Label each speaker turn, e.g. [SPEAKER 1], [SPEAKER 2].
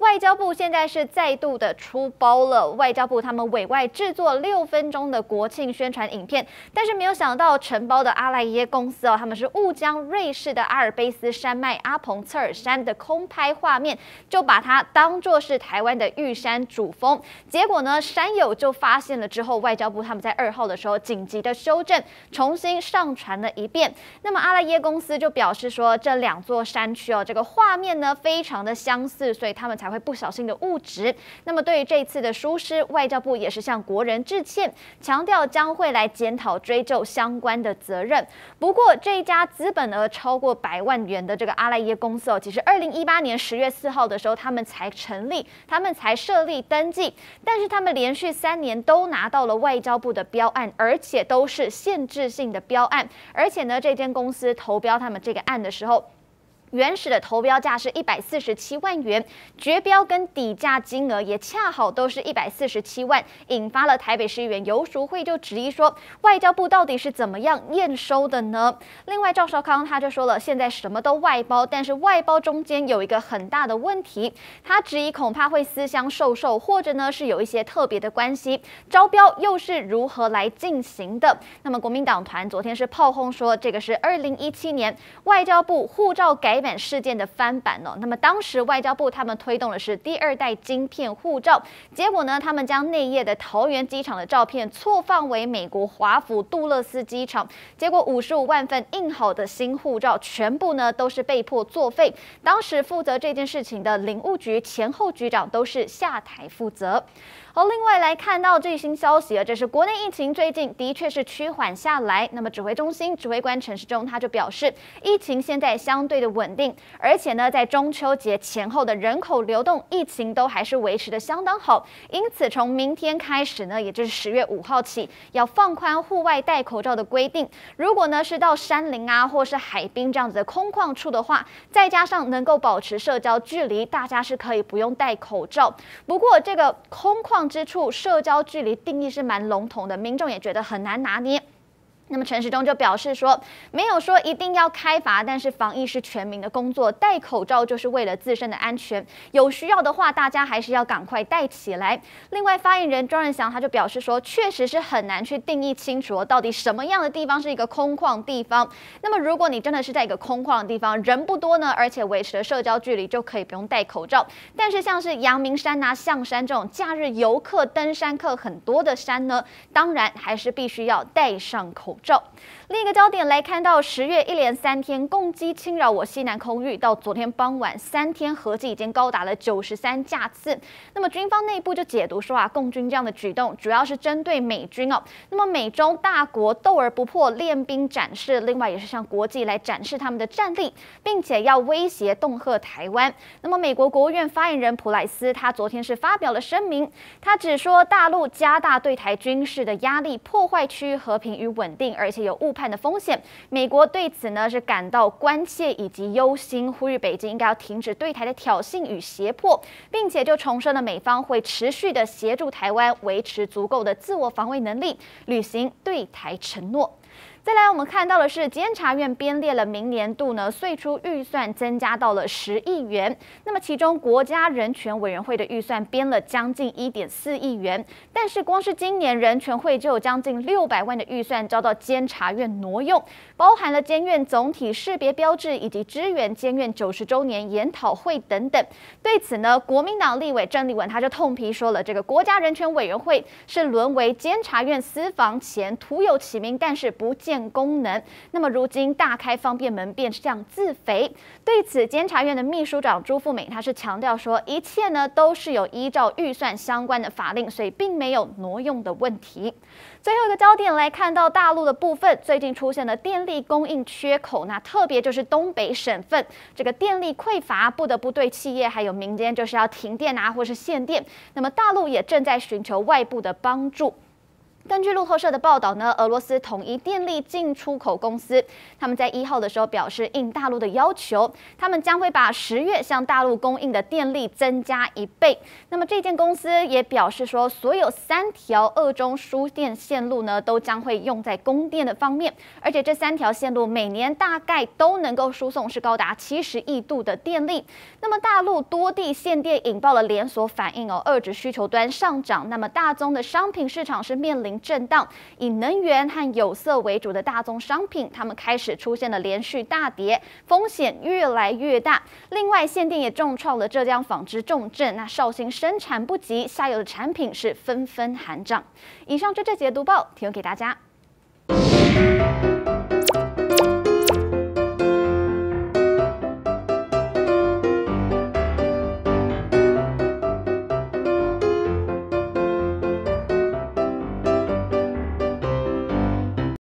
[SPEAKER 1] 外交部现在是再度的出包了。外交部他们委外制作6分钟的国庆宣传影片，但是没有想到承包的阿莱耶公司他们是误将瑞士的阿尔卑斯山脉阿彭策尔山的空拍画面，就把它当作是台湾的玉山主峰。结果呢，山友就发现了之后，外交部他们在2号的时候紧急的修正，重新上传了一遍。那么阿莱耶公司就表示说，这2座山区这个画面呢非常的相似，所以他们才会不小心的误植。那么对于这一次的疏失，外交部也是向国人致歉，强调将会来检讨追究相关的责任。不过这一家资本额超过100万元的这个阿莱耶公司其实2018年10月4号的时候他们才成立，他们才设立登记，但是他们连续3年都拿到了外交部的标案，而且都是限制性的标案。而且呢，这间公司投标他们这个案的时候，原始的投标价是147万元，绝标跟底价金额也恰好都是147万，引发了台北市议员游淑慧就质疑说，外交部到底是怎么样验收的呢？另外，赵少康他就说了，现在什么都外包，但是外包中间有一个很大的问题，他质疑恐怕会私相授受，或者呢是有一些特别的关系，招标又是如何来进行的？那么国民党团昨天是炮轰说，这个是2017年外交部护照改版事件的翻版那么当时外交部他们推动的是第2代晶片护照，结果呢，他们将内页的桃园机场的照片错放为美国华府杜勒斯机场，结果55万份印好的新护照全部呢都是被迫作废。当时负责这件事情的领务局前后局长都是下台负责。好，另外来看到最新消息这是国内疫情最近的确是趋缓下来。那么指挥中心指挥官陈时中他就表示，疫情现在相对的稳定，而且呢，在中秋节前后的人口流动，疫情都还是维持的相当好。因此，从明天开始呢，也就是10月5号起，要放宽户外戴口罩的规定。如果呢是到山林或是海滨这样子的空旷处的话，再加上能够保持社交距离，大家是可以不用戴口罩。不过这个空旷之处社交距离定义是蛮笼统的，民众也觉得很难拿捏。那么陈时中就表示说，没有说一定要开罚，但是防疫是全民的工作，戴口罩就是为了自身的安全，有需要的话大家还是要赶快戴起来。另外发言人庄人祥他就表示说，确实是很难去定义清楚到底什么样的地方是一个空旷地方。那么如果你真的是在一个空旷的地方，人不多呢，而且维持了社交距离，就可以不用戴口罩。但是像是阳明山象山这种假日游客登山客很多的山呢，当然还是必须要戴上口罩。另一个焦点来看到10月一连3天共机侵扰我西南空域，到昨天傍晚3天合计已经高达了93架次。那么军方内部就解读说共军这样的举动主要是针对美军那么美中大国斗而不破，练兵展示，另外也是向国际来展示他们的战力，并且要威胁恫吓台湾。那么美国国务院发言人普莱斯他昨天是发表了声明，他只说大陆加大对台军事的压力，破坏区域和平与稳定，而且有误判的风险。美国对此呢是感到关切以及忧心，呼吁北京应该要停止对台的挑衅与胁迫，并且就重申了美方会持续的协助台湾维持足够的自我防卫能力，履行对台承诺。再来，我们看到的是监察院编列了明年度呢岁出预算增加到了10亿元，那么其中国家人权委员会的预算编了将近1.4亿元，但是光是今年人权会就有将近600万的预算遭到监察院挪用，包含了监院总体识别标志以及支援监院90周年研讨会等等。对此呢，国民党立委郑丽文他就痛批说了，这个国家人权委员会是沦为监察院私房钱，徒有其名，但是不见功能。那么如今大开方便门，变相自肥。对此，监察院的秘书长朱富美他是强调说，一切呢都是有依照预算相关的法令，所以并没有挪用的问题。最后一个焦点来看到大陆的部分，最近出现了电力供应缺口，那特别就是东北省份这个电力匮乏，不得不对企业还有民间就是要停电或是限电。那么大陆也正在寻求外部的帮助。 根据路透社的报道呢，俄罗斯统一电力进出口公司，他们在1号的时候表示，应大陆的要求，他们将会把10月向大陆供应的电力增加1倍。那么这间公司也表示说，所有3条俄中输电线路呢，都将会用在供电的方面，而且这3条线路每年大概都能够输送是高达70亿度的电力。那么大陆多地限电引爆了连锁反应哦，遏制需求端上涨。那么大宗的商品市场是面临震荡，以能源和有色为主的大宗商品，它们开始出现了连续大跌，风险越来越大。另外，限电也重创了浙江纺织重镇，那绍兴生产不及，下游的产品是纷纷喊涨。以上这节读报提供给大家。